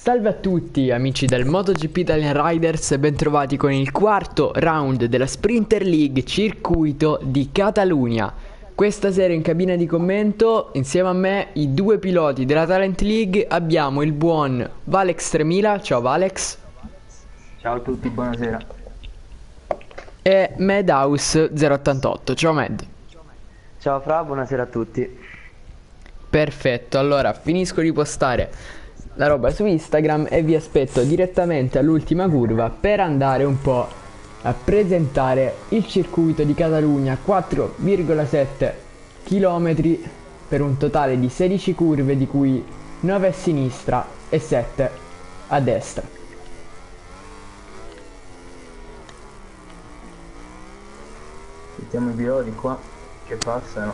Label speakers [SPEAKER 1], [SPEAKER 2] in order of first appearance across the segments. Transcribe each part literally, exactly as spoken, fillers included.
[SPEAKER 1] Salve a tutti amici del MotoGP Italian Riders e bentrovati con il quarto round della Sprinter League circuito di Catalunya. Questa sera in cabina di commento insieme a me i due piloti della Talent League abbiamo il buon Valex tremila, ciao Valex.
[SPEAKER 2] Ciao a tutti, buonasera.
[SPEAKER 1] E Madhouse zero ottantotto, ciao Mad.
[SPEAKER 3] Ciao Fra, buonasera a tutti.
[SPEAKER 1] Perfetto, allora finisco di postare la roba su Instagram e vi aspetto direttamente all'ultima curva per andare un po' a presentare il circuito di Catalunya, quattro virgola sette chilometri per un totale di sedici curve, di cui nove a sinistra e sette a destra.
[SPEAKER 2] Mettiamo i piloti qua che passano.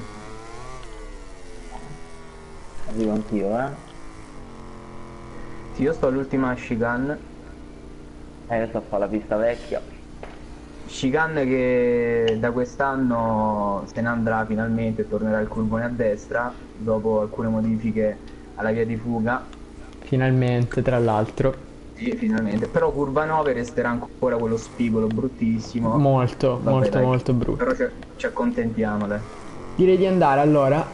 [SPEAKER 3] Arrivo anch'io, eh.
[SPEAKER 2] Sì, io sto all'ultima chicane.
[SPEAKER 3] Eh, io sto a fare la pista vecchia.
[SPEAKER 2] Chicane che da quest'anno se ne andrà finalmente e tornerà il curvone a destra dopo alcune modifiche alla via di fuga.
[SPEAKER 1] Finalmente, tra l'altro.
[SPEAKER 2] Sì, finalmente. Però curva nove resterà ancora quello spigolo bruttissimo.
[SPEAKER 1] Molto,
[SPEAKER 2] Vabbè,
[SPEAKER 1] molto,
[SPEAKER 2] dai.
[SPEAKER 1] molto brutto.
[SPEAKER 2] Però ci, ci accontentiamo, dai.
[SPEAKER 1] Direi di andare allora.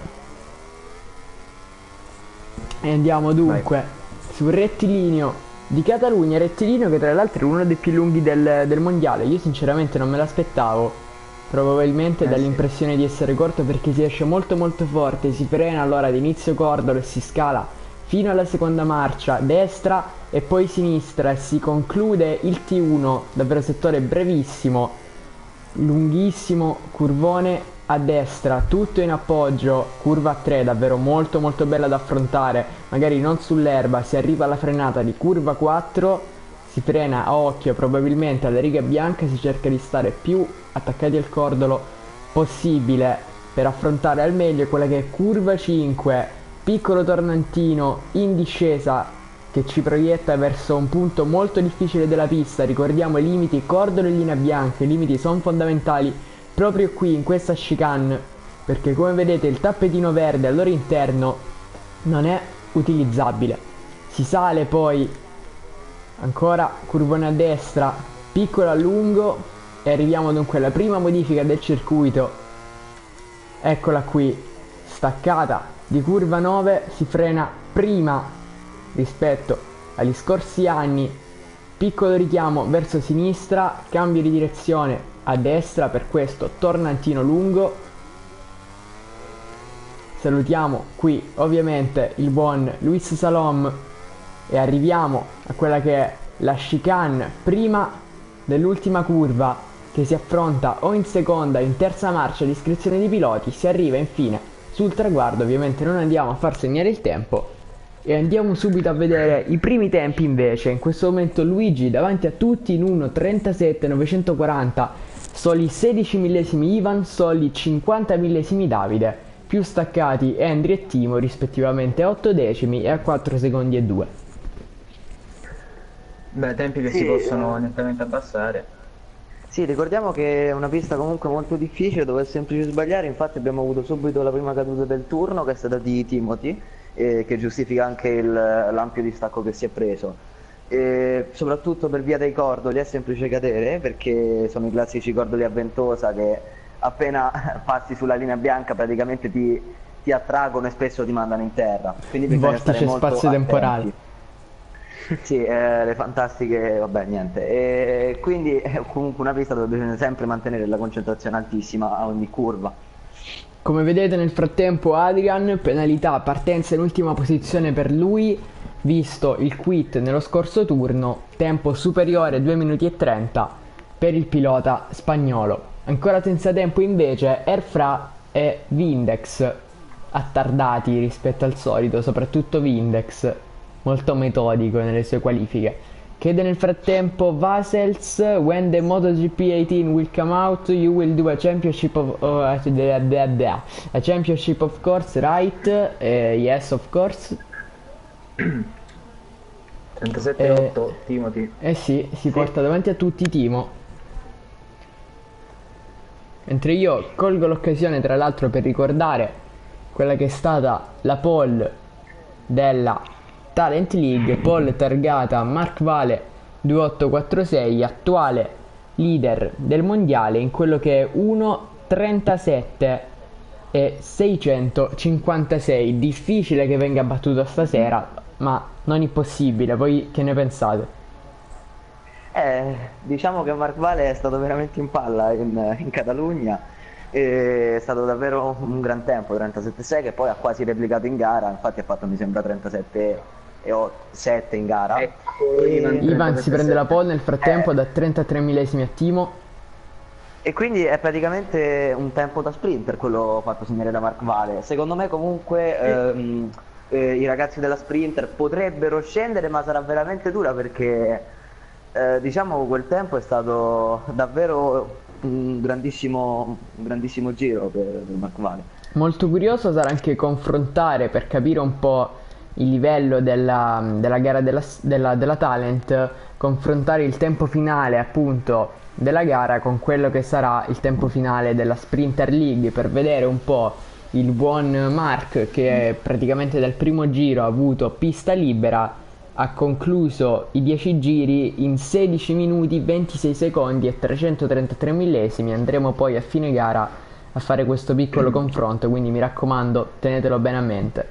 [SPEAKER 1] E andiamo dunque
[SPEAKER 2] Vai.
[SPEAKER 1] sul rettilineo di Catalunya, rettilineo che tra l'altro è uno dei più lunghi del, del mondiale. Io sinceramente non me l'aspettavo, probabilmente
[SPEAKER 2] Eh,
[SPEAKER 1] dall'impressione di essere corto, perché si esce molto molto forte, si frena allora ad inizio cordolo e si scala fino alla seconda marcia destra e poi sinistra e si conclude il T uno, davvero settore brevissimo, lunghissimo, curvone a destra, tutto in appoggio, curva a tre davvero molto molto bella da affrontare, magari non sull'erba, si arriva alla frenata di curva quattro, si frena a occhio probabilmente alla riga bianca, si cerca di stare più attaccati al cordolo possibile per affrontare al meglio quella che è curva cinque, piccolo tornantino in discesa che ci proietta verso un punto molto difficile della pista. Ricordiamo i limiti cordolo e linea bianca, i limiti sono fondamentali proprio qui in questa chicane, perché come vedete il tappetino verde al loro interno non è utilizzabile. Si sale poi ancora curvone a destra, piccolo a lungo e arriviamo dunque alla prima modifica del circuito. Eccola qui, staccata di curva nove, si frena prima rispetto agli scorsi anni, piccolo richiamo verso sinistra, cambio di direzione a destra per questo tornantino lungo. Salutiamo qui ovviamente il buon Luis Salom e arriviamo a quella che è la chicane prima dell'ultima curva, che si affronta o in seconda o in terza marcia di iscrizione di piloti. Si arriva infine sul traguardo, ovviamente non andiamo a far segnare il tempo e andiamo subito a vedere i primi tempi. Invece in questo momento Luigi davanti a tutti in uno trentasette novecentoquaranta, soli sedici millesimi Ivan, soli cinquanta millesimi Davide, più staccati Andri e Timo rispettivamente a otto decimi e a quattro secondi e due.
[SPEAKER 2] Beh, tempi che
[SPEAKER 3] Sì,
[SPEAKER 2] si possono
[SPEAKER 3] eh.
[SPEAKER 2] nettamente abbassare.
[SPEAKER 3] Sì, ricordiamo che è una pista comunque molto difficile dove è semplice sbagliare, infatti abbiamo avuto subito la prima caduta del turno che è stata di Timothy, eh, che giustifica anche il- l'ampio distacco che si è preso. E soprattutto per via dei cordoli è semplice cadere, perché sono i classici cordoli a ventosa che appena passi sulla linea bianca praticamente ti, ti attraggono e spesso ti mandano in terra. Quindi bisogna stare
[SPEAKER 1] Vortice
[SPEAKER 3] molto
[SPEAKER 1] spazio-temporale.
[SPEAKER 3] attenti. Sì, eh, le fantastiche, vabbè, niente. E quindi è comunque una pista dove bisogna sempre mantenere la concentrazione altissima a ogni curva.
[SPEAKER 1] Come vedete nel frattempo Adrian, penalità, partenza in ultima posizione per lui, visto il quit nello scorso turno, tempo superiore a due minuti e trenta per il pilota spagnolo. Ancora senza tempo invece Airfra e Vindex, attardati rispetto al solito, soprattutto Vindex, molto metodico nelle sue qualifiche. Chiede nel frattempo Vasels: when the MotoGP diciotto will come out, you will do a championship of uh, a championship of course, right? Uh, yes, of course.
[SPEAKER 2] trentasette otto,
[SPEAKER 1] Eh,
[SPEAKER 2] Timothy.
[SPEAKER 1] eh sì, si porta davanti a tutti Timo. Mentre io colgo l'occasione tra l'altro per ricordare quella che è stata la pole della Talent League, pole targata Mark Vale due otto quattro sei, attuale leader del mondiale in quello che è uno trentasette e seicentocinquantasei. Difficile che venga battuto stasera, ma non impossibile. Voi che ne pensate?
[SPEAKER 3] Eh, diciamo che Mark Vale è stato veramente in palla in, in Catalogna, e è stato davvero un gran tempo, trentasette sei, che poi ha quasi replicato in gara, infatti ha fatto mi sembra trentasette e sette in gara.
[SPEAKER 2] Ecco,
[SPEAKER 3] E-
[SPEAKER 2] Ivan,
[SPEAKER 1] Ivan si prende la pole nel frattempo
[SPEAKER 3] Eh.
[SPEAKER 1] da trentatré millesimi a Timo.
[SPEAKER 3] E quindi è praticamente un tempo da sprinter quello fatto segnare da Mark Vale. Secondo me comunque ehm, eh, i ragazzi della sprinter potrebbero scendere, ma sarà veramente dura perché eh, diciamo quel tempo è stato davvero un grandissimo, un grandissimo giro per, per Mark Vale.
[SPEAKER 1] Molto curioso sarà anche confrontare per capire un po' il livello della, della gara della, della, della Talent, confrontare il tempo finale appunto della gara con quello che sarà il tempo finale della Sprinter League, per vedere un po' il buon Mark che praticamente dal primo giro ha avuto pista libera, ha concluso i dieci giri in sedici minuti ventisei secondi e trecentotrentatré millesimi. Andremo poi a fine gara a fare questo piccolo confronto, quindi mi raccomando tenetelo bene a mente.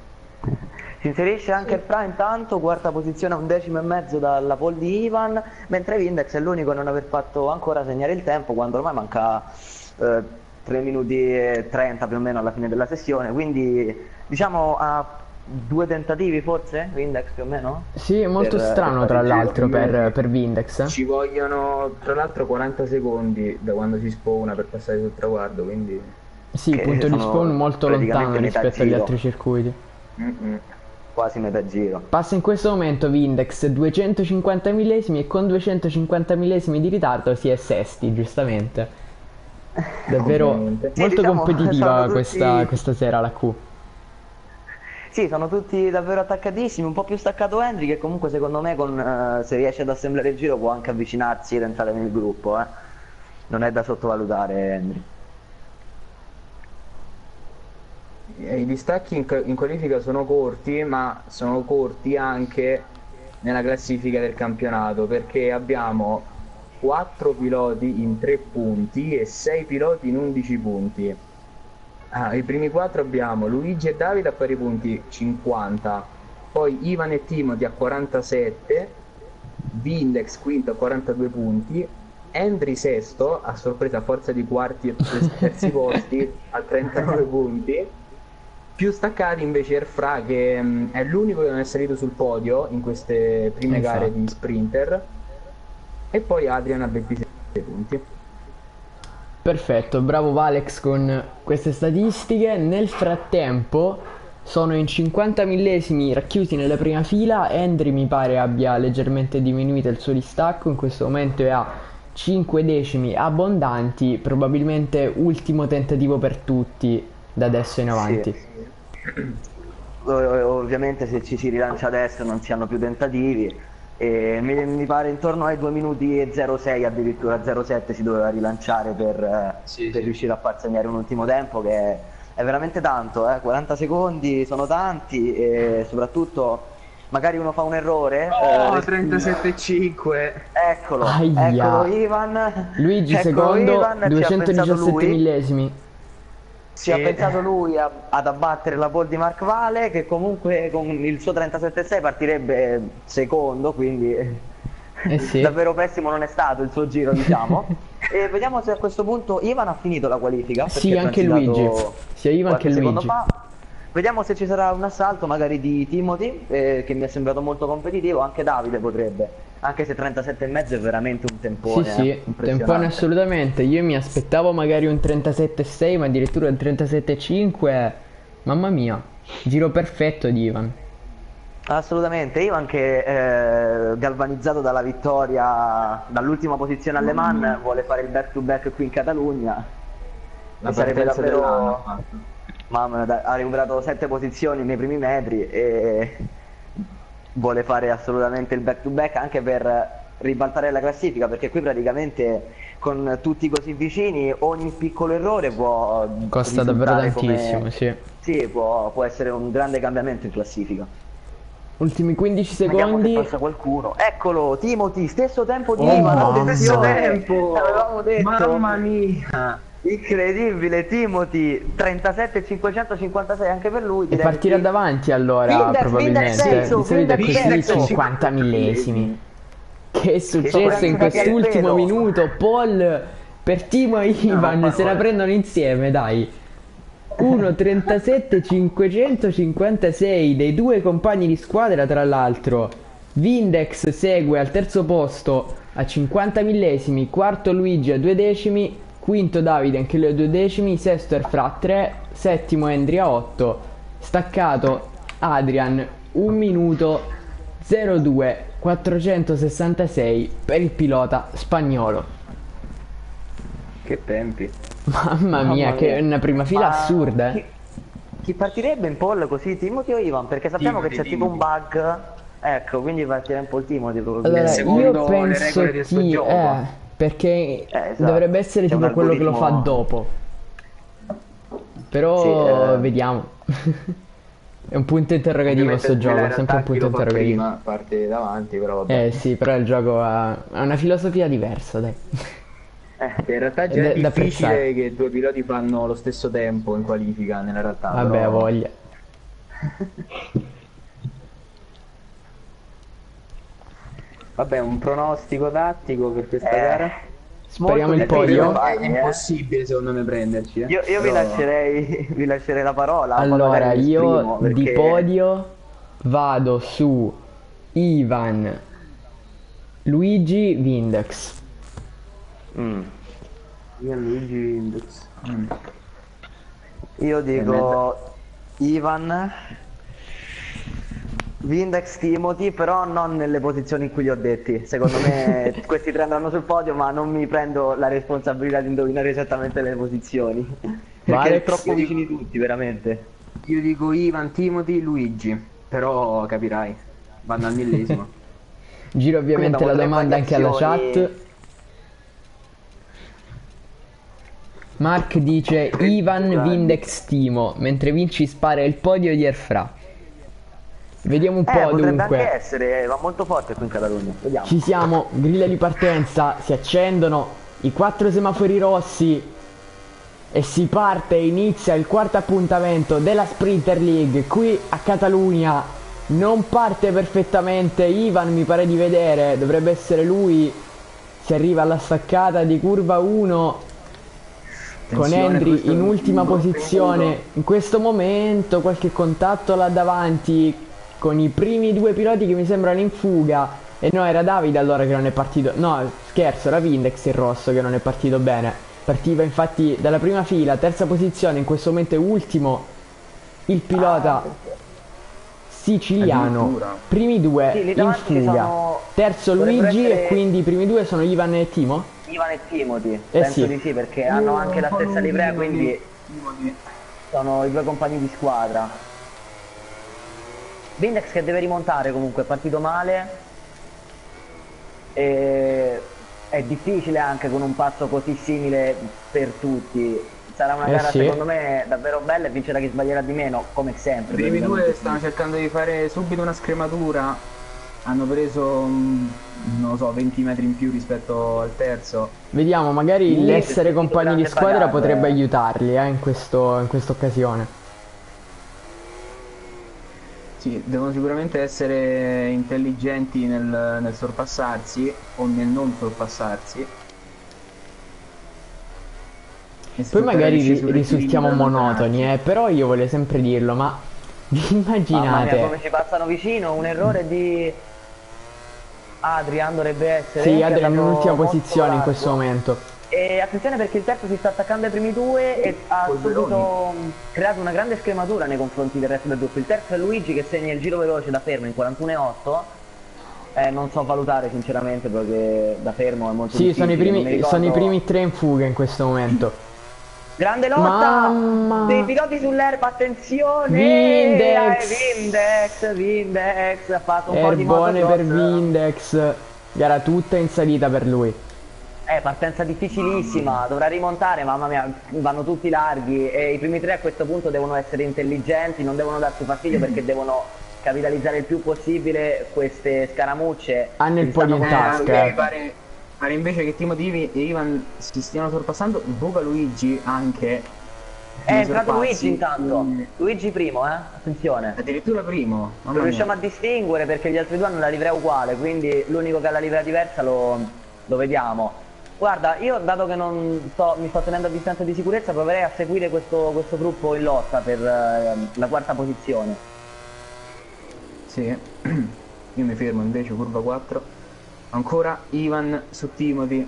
[SPEAKER 3] Si inserisce anche Fra intanto, quarta posizione a un decimo e mezzo dalla pole di Ivan, mentre Vindex è l'unico a non aver fatto ancora segnare il tempo, quando ormai manca eh, tre minuti e trenta più o meno alla fine della sessione, quindi diciamo a due tentativi forse, Vindex più o meno?
[SPEAKER 1] Sì, è molto
[SPEAKER 3] Per-
[SPEAKER 1] strano
[SPEAKER 3] per
[SPEAKER 1] tra
[SPEAKER 3] fare il
[SPEAKER 1] l'altro
[SPEAKER 2] giro.
[SPEAKER 1] per, per Vindex.
[SPEAKER 2] ci vogliono tra l'altro quaranta secondi da quando si spawna per passare sul traguardo, quindi
[SPEAKER 1] Sì,
[SPEAKER 3] che
[SPEAKER 1] punto di
[SPEAKER 3] sono
[SPEAKER 1] spawn molto
[SPEAKER 3] praticamente
[SPEAKER 1] lontano
[SPEAKER 3] metà
[SPEAKER 1] rispetto agli
[SPEAKER 3] giro.
[SPEAKER 1] altri circuiti.
[SPEAKER 2] Mm-mm.
[SPEAKER 3] Quasi metà giro.
[SPEAKER 1] Passa in questo momento Vindex duecentocinquanta millesimi e con duecentocinquanta millesimi di ritardo si è sesti, giustamente. Davvero
[SPEAKER 2] Ovviamente.
[SPEAKER 3] Sì,
[SPEAKER 1] molto
[SPEAKER 3] diciamo,
[SPEAKER 1] competitiva
[SPEAKER 3] sono tutti-
[SPEAKER 1] questa, questa sera la Q.
[SPEAKER 3] Sì, sono tutti davvero attaccatissimi, un po' più staccato Henry che comunque secondo me con, eh, se riesce ad assemblare il giro può anche avvicinarsi ed entrare nel gruppo, eh. Non è da sottovalutare Henry.
[SPEAKER 2] Eh, I distacchi in, in qualifica sono corti, ma sono corti anche nella classifica del campionato, perché abbiamo quattro piloti in tre punti e sei piloti in undici punti. Ah, i primi quattro abbiamo Luigi e Davide a pari punti cinquanta, poi Ivan e Timothy a quarantasette, Vindex quinto a quarantadue punti, Henry sesto, a sorpresa a forza di quarti e terzi posti, a trentanove punti. Più staccati invece Erfra, che mh, è l'unico che non è salito sul podio in queste prime
[SPEAKER 1] Infatti.
[SPEAKER 2] gare di sprinter, e poi Adrian a ventisei punti.
[SPEAKER 1] Perfetto, bravo Valex con queste statistiche. Nel frattempo sono in cinquanta millesimi racchiusi nella prima fila. Henry mi pare abbia leggermente diminuito il suo distacco, in questo momento è a cinque decimi abbondanti, probabilmente ultimo tentativo per tutti da adesso in avanti.
[SPEAKER 3] Sì. Ov- Ovviamente se ci si rilancia adesso non si hanno più tentativi, e mi, mi pare intorno ai due minuti e zero sei, addirittura zero sette si doveva rilanciare per, eh,
[SPEAKER 2] Sì,
[SPEAKER 3] per
[SPEAKER 2] sì.
[SPEAKER 3] riuscire a far segnare un ultimo tempo, che è, è veramente tanto, eh. quaranta secondi sono tanti, e soprattutto magari uno fa un errore.
[SPEAKER 2] Oh,
[SPEAKER 3] eh,
[SPEAKER 2] trentasette e cinque.
[SPEAKER 3] Eccolo,
[SPEAKER 1] Aia.
[SPEAKER 3] eccolo Ivan.
[SPEAKER 1] Luigi
[SPEAKER 3] Eccolo
[SPEAKER 1] secondo,
[SPEAKER 3] Ivan, ci ha pensato
[SPEAKER 1] duecentodiciassette
[SPEAKER 3] lui.
[SPEAKER 1] millesimi.
[SPEAKER 3] Ci ha
[SPEAKER 2] Sì.
[SPEAKER 3] pensato lui a- ad abbattere la pole di Mark Vale, che comunque con il suo trentasette sei partirebbe secondo, quindi
[SPEAKER 1] Eh sì.
[SPEAKER 3] davvero pessimo non è stato il suo giro, diciamo. E vediamo se a questo punto Ivan ha finito la qualifica.
[SPEAKER 1] Sì,
[SPEAKER 3] perché è
[SPEAKER 1] anche
[SPEAKER 3] transitato
[SPEAKER 1] Luigi. Sia Ivan
[SPEAKER 3] qualche
[SPEAKER 1] che
[SPEAKER 3] secondo
[SPEAKER 1] Luigi.
[SPEAKER 3] fa. Vediamo se ci sarà un assalto magari di Timothy, eh, che mi è sembrato molto competitivo, anche Davide potrebbe. Anche se trentasette e mezzo è veramente un tempone.
[SPEAKER 1] Sì,
[SPEAKER 3] eh,
[SPEAKER 1] sì,
[SPEAKER 3] impressionante.
[SPEAKER 1] tempone assolutamente. Io mi aspettavo magari un trentasette virgola sei, ma addirittura il trentasette virgola cinque. Mamma mia, giro perfetto di Ivan.
[SPEAKER 3] Assolutamente, Ivan che eh, galvanizzato dalla vittoria, dall'ultima posizione alle Man, vuole fare il back to back qui in Catalogna.
[SPEAKER 2] La
[SPEAKER 3] E sarebbe
[SPEAKER 2] partenza
[SPEAKER 3] davvero...
[SPEAKER 2] dell'anno ha fatto.
[SPEAKER 3] Mamma mia, dai, ha recuperato sette posizioni nei primi metri e vuole fare assolutamente il back to back, anche per ribaltare la classifica, perché qui praticamente con tutti così vicini ogni piccolo errore può
[SPEAKER 1] Costa davvero
[SPEAKER 3] risultare come-
[SPEAKER 1] tantissimo, sì.
[SPEAKER 3] Sì, può, può essere un grande cambiamento in classifica.
[SPEAKER 1] Ultimi quindici
[SPEAKER 3] Vediamo se
[SPEAKER 1] secondi.
[SPEAKER 3] passa qualcuno. Eccolo, Timothy, stesso tempo di
[SPEAKER 1] Oh,
[SPEAKER 3] Ivan,
[SPEAKER 1] mamma
[SPEAKER 3] attenzione,
[SPEAKER 2] tempo.
[SPEAKER 3] avevamo detto.
[SPEAKER 2] Mamma mia.
[SPEAKER 3] Incredibile, Timothy, trentasette cinquecentocinquantasei anche per lui.
[SPEAKER 1] E
[SPEAKER 3] direi
[SPEAKER 1] partirà
[SPEAKER 3] che-
[SPEAKER 1] davanti allora,
[SPEAKER 3] Windex,
[SPEAKER 1] probabilmente.
[SPEAKER 3] Windex terzo,
[SPEAKER 1] Di solito è
[SPEAKER 3] Windex
[SPEAKER 1] così,
[SPEAKER 3] terzo.
[SPEAKER 1] cinquanta millesimi. Che è successo in
[SPEAKER 3] sopravvissuti al
[SPEAKER 1] quest'ultimo
[SPEAKER 3] pelo.
[SPEAKER 1] minuto? Paul per Timo e Ivan
[SPEAKER 2] No,
[SPEAKER 1] se la prendono insieme, dai. uno trentasette cinquecentocinquantasei dei due compagni di squadra, tra l'altro. Vindex segue al terzo posto a cinquanta millesimi, quarto Luigi a due decimi, quinto Davide anche lui a due decimi, sesto Erfra a tre, settimo Andrea a otto, staccato Adrian un minuto zero due quattrocentosessantasei per il pilota spagnolo.
[SPEAKER 2] Che tempi.
[SPEAKER 1] Mamma
[SPEAKER 3] Mamma
[SPEAKER 1] mia,
[SPEAKER 3] mia.
[SPEAKER 1] che è una prima fila
[SPEAKER 3] Ma
[SPEAKER 1] assurda,
[SPEAKER 3] Chi,
[SPEAKER 1] eh.
[SPEAKER 3] chi partirebbe in poll così, Timothy o Ivan? Perché sappiamo
[SPEAKER 2] Timothy,
[SPEAKER 3] che c'è tipo un bug. Ecco, quindi partirà un po' il Timothy probabilmente.
[SPEAKER 1] Allora,
[SPEAKER 2] secondo
[SPEAKER 1] io
[SPEAKER 2] le
[SPEAKER 1] penso
[SPEAKER 2] regole del suo
[SPEAKER 1] chi
[SPEAKER 2] gioco.
[SPEAKER 1] eh, perché
[SPEAKER 3] Eh, esatto.
[SPEAKER 1] dovrebbe essere
[SPEAKER 3] C'è un
[SPEAKER 1] tipo quello che lo fa
[SPEAKER 3] algoritmo-
[SPEAKER 1] dopo. Però
[SPEAKER 3] Sì, eh.
[SPEAKER 1] vediamo. È un punto interrogativo
[SPEAKER 2] Ovviamente
[SPEAKER 1] sto gioco,
[SPEAKER 2] nella
[SPEAKER 1] è sempre un
[SPEAKER 2] realtà chi
[SPEAKER 1] punto
[SPEAKER 2] lo fa
[SPEAKER 1] interrogativo.
[SPEAKER 2] prima parte davanti, però vabbè.
[SPEAKER 1] Eh sì, però il gioco ha, ha una filosofia diversa, dai.
[SPEAKER 3] Eh,
[SPEAKER 2] In realtà già
[SPEAKER 1] Ed
[SPEAKER 2] è
[SPEAKER 1] è da
[SPEAKER 2] difficile
[SPEAKER 1] apprezzare.
[SPEAKER 2] che due piloti fanno lo stesso tempo in qualifica nella realtà.
[SPEAKER 1] Vabbè,
[SPEAKER 2] però-
[SPEAKER 1] ha voglia.
[SPEAKER 2] Vabbè, un pronostico tattico per questa
[SPEAKER 3] Eh,
[SPEAKER 2] gara.
[SPEAKER 1] Speriamo il
[SPEAKER 3] molto
[SPEAKER 1] podio.
[SPEAKER 3] difficile
[SPEAKER 2] È
[SPEAKER 3] farli, eh.
[SPEAKER 2] impossibile secondo me prenderci. eh.
[SPEAKER 3] Io, io vi,
[SPEAKER 2] Però-
[SPEAKER 3] lascerei, vi lascerei la parola. poi
[SPEAKER 1] Allora,
[SPEAKER 3] magari mi
[SPEAKER 1] io
[SPEAKER 3] esprimo,
[SPEAKER 1] di
[SPEAKER 3] perché-
[SPEAKER 1] podio vado su Ivan, Luigi, Vindex.
[SPEAKER 3] Mm.
[SPEAKER 2] Io Luigi Windows. Mm.
[SPEAKER 3] Io dico Ivan, Vindex, Timothy, però non nelle posizioni in cui li ho detti. Secondo me questi tre andranno sul podio, ma non mi prendo la responsabilità di indovinare esattamente le posizioni. Perché
[SPEAKER 1] Alex?
[SPEAKER 3] è troppo vicini tutti, veramente.
[SPEAKER 2] Io dico Ivan, Timothy, Luigi. Però capirai, vanno al millesimo.
[SPEAKER 1] Giro ovviamente
[SPEAKER 3] Quindi
[SPEAKER 1] la
[SPEAKER 3] abbiamo tre
[SPEAKER 1] domanda anche alla
[SPEAKER 3] variazioni.
[SPEAKER 1] chat. Mark dice Ivan,
[SPEAKER 3] Dai.
[SPEAKER 1] Vindex, Timo, mentre Vinci spara il podio di Erfra. Vediamo un
[SPEAKER 3] Eh,
[SPEAKER 1] po'
[SPEAKER 3] potrebbe anche
[SPEAKER 1] dunque.
[SPEAKER 3] essere, va molto forte qui in Catalogna. Vediamo.
[SPEAKER 1] Ci siamo, griglia di partenza, si accendono i quattro semafori rossi e si parte, inizia il quarto appuntamento della Sprinter League qui a Catalunya. Non parte perfettamente Ivan, mi pare di vedere, dovrebbe essere lui. Si arriva alla staccata di curva uno con
[SPEAKER 2] Attenzione,
[SPEAKER 1] Hendry
[SPEAKER 2] questo è
[SPEAKER 1] in
[SPEAKER 2] un
[SPEAKER 1] ultima
[SPEAKER 2] brutto
[SPEAKER 1] posizione.
[SPEAKER 2] incubo.
[SPEAKER 1] In questo momento qualche contatto là davanti con i primi due piloti che mi sembrano in fuga. E no, era Davide allora che non è partito. No, scherzo, era Vindex il rosso che non è partito bene. Partiva infatti dalla prima fila, terza posizione, in questo momento è ultimo il pilota siciliano.
[SPEAKER 2] Addirittura.
[SPEAKER 1] Primi due
[SPEAKER 3] Sì, lì
[SPEAKER 1] in
[SPEAKER 3] davanti ci
[SPEAKER 1] fuga.
[SPEAKER 3] sono-
[SPEAKER 1] Terzo
[SPEAKER 3] dovrebbero
[SPEAKER 1] Luigi
[SPEAKER 3] essere-
[SPEAKER 1] e quindi i primi due sono Ivan e Timo.
[SPEAKER 3] Ivan e Timothy,
[SPEAKER 1] Eh
[SPEAKER 3] penso
[SPEAKER 1] sì.
[SPEAKER 3] di sì, perché hanno anche la stessa livrea, quindi
[SPEAKER 2] Timothy.
[SPEAKER 3] sono i due compagni di squadra. Vindex che deve rimontare comunque, è partito male. E è difficile anche con un passo così simile per tutti. Sarà una
[SPEAKER 1] Eh
[SPEAKER 3] gara
[SPEAKER 1] sì.
[SPEAKER 3] secondo me davvero bella e vincerà chi sbaglierà di meno, come sempre.
[SPEAKER 2] I primi
[SPEAKER 3] praticamente.
[SPEAKER 2] due stanno cercando di fare subito una scrematura. Hanno preso, mm, non lo so, venti metri in più rispetto al terzo.
[SPEAKER 1] Vediamo, magari
[SPEAKER 3] Sì,
[SPEAKER 1] l'essere
[SPEAKER 3] sì,
[SPEAKER 1] compagni di
[SPEAKER 3] grande
[SPEAKER 1] squadra
[SPEAKER 3] bagaglio,
[SPEAKER 1] potrebbe
[SPEAKER 3] eh.
[SPEAKER 1] aiutarli eh, in questo, in questa occasione.
[SPEAKER 2] Sì, devono sicuramente essere intelligenti nel, nel sorpassarsi o nel non sorpassarsi. E
[SPEAKER 1] Poi
[SPEAKER 2] sfruttare
[SPEAKER 1] magari
[SPEAKER 2] le
[SPEAKER 1] ri-
[SPEAKER 2] scesure
[SPEAKER 1] risultiamo
[SPEAKER 2] di
[SPEAKER 1] monotoni, eh, però io voglio sempre dirlo, ma vi
[SPEAKER 3] Mamma mia,
[SPEAKER 1] immaginate?
[SPEAKER 3] come ci passano vicino, un errore di Adrian dovrebbe essere.
[SPEAKER 1] Sì,
[SPEAKER 3] che è
[SPEAKER 1] Adrian in
[SPEAKER 3] andato
[SPEAKER 1] ultima
[SPEAKER 3] molto
[SPEAKER 1] posizione in
[SPEAKER 3] largo.
[SPEAKER 1] questo momento.
[SPEAKER 3] E attenzione perché il terzo si sta attaccando ai primi due e ha
[SPEAKER 2] Polveroni.
[SPEAKER 3] subito mh, creato una grande scrematura nei confronti del resto del gruppo. Il terzo è Luigi che segna il giro veloce da fermo in quarantuno e otto. Eh, non so valutare sinceramente perché da fermo è molto
[SPEAKER 1] Sì,
[SPEAKER 3] difficile.
[SPEAKER 1] sono i,
[SPEAKER 3] non mi
[SPEAKER 1] primi,
[SPEAKER 3] ricordo-
[SPEAKER 1] sono i primi tre in fuga in questo momento.
[SPEAKER 3] Grande lotta
[SPEAKER 1] Mamma.
[SPEAKER 3] dei piloti sull'erba, attenzione!
[SPEAKER 1] Vindex.
[SPEAKER 3] Eh, Vindex, Vindex ha fatto un po' di
[SPEAKER 1] Erbone per
[SPEAKER 3] motocross.
[SPEAKER 1] Vindex, gara tutta in salita per lui.
[SPEAKER 3] Eh, partenza difficilissima, dovrà rimontare, mamma mia, vanno tutti larghi e i primi tre a questo punto devono essere intelligenti, non devono darsi fastidio perché devono capitalizzare il più possibile queste scaramucce.
[SPEAKER 1] Hanno il
[SPEAKER 3] che
[SPEAKER 1] po' di
[SPEAKER 3] stanno
[SPEAKER 1] in tasca.
[SPEAKER 3] cominciando-
[SPEAKER 2] Mi pare, pare invece che Timothy e Ivan si stiano sorpassando. Luca Luigi anche.
[SPEAKER 3] È
[SPEAKER 2] ne
[SPEAKER 3] entrato
[SPEAKER 2] sorpassi.
[SPEAKER 3] Luigi intanto.
[SPEAKER 2] Mm,
[SPEAKER 3] Luigi primo, eh? Attenzione.
[SPEAKER 2] Addirittura primo. Mamma
[SPEAKER 3] Lo riusciamo
[SPEAKER 2] mia.
[SPEAKER 3] a distinguere perché gli altri due hanno la livrea uguale, quindi l'unico che ha la livrea diversa lo, lo vediamo. Guarda, io dato che non sto, mi sto tenendo a distanza di sicurezza, proverei a seguire questo, questo gruppo in lotta per eh, la quarta posizione.
[SPEAKER 2] Sì. Io mi fermo invece, curva quattro. Ancora Ivan su Timothy.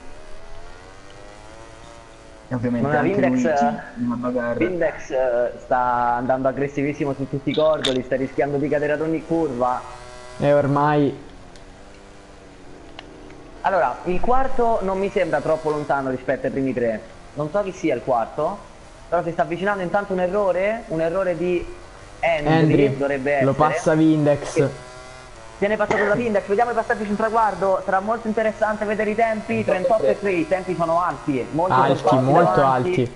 [SPEAKER 2] E ovviamente
[SPEAKER 3] Ma
[SPEAKER 2] anche
[SPEAKER 3] Vindex,
[SPEAKER 2] Luigi. Una bagarre.
[SPEAKER 3] Vindex eh, sta andando aggressivissimo su tutti i cordoli, sta rischiando di cadere ad ogni curva.
[SPEAKER 1] E ormai
[SPEAKER 3] Allora, il quarto non mi sembra troppo lontano rispetto ai primi tre. Non so chi sia il quarto, però si sta avvicinando intanto un errore, un errore di Henry,
[SPEAKER 1] Henry
[SPEAKER 3] dovrebbe essere.
[SPEAKER 1] lo passa Vindex.
[SPEAKER 3] Che viene passato da Vindex, vediamo i passaggi sul traguardo, sarà molto interessante vedere i tempi, trentotto e tre, i tempi sono alti, molto
[SPEAKER 1] Alti,
[SPEAKER 3] sospetti
[SPEAKER 1] molto
[SPEAKER 3] davanti,
[SPEAKER 1] alti.